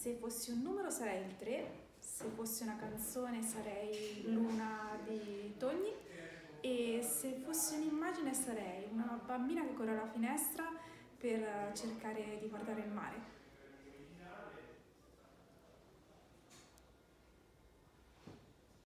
Se fossi un numero sarei il 3, se fossi una canzone sarei Luna di Togni e se fossi un'immagine sarei una bambina che corre alla finestra per cercare di guardare il mare.